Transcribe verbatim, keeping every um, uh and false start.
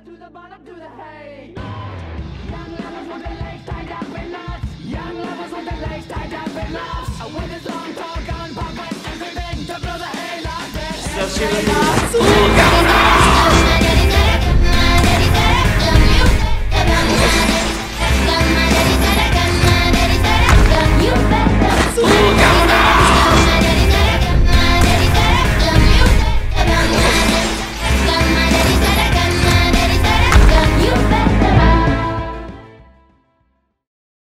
To the bottom, to the hay. Young lovers with their legs tied up in knots. Young lovers with their legs tied up in knots. With his long tall gun, pop and everything to blow the hay loud. Zaczynamy.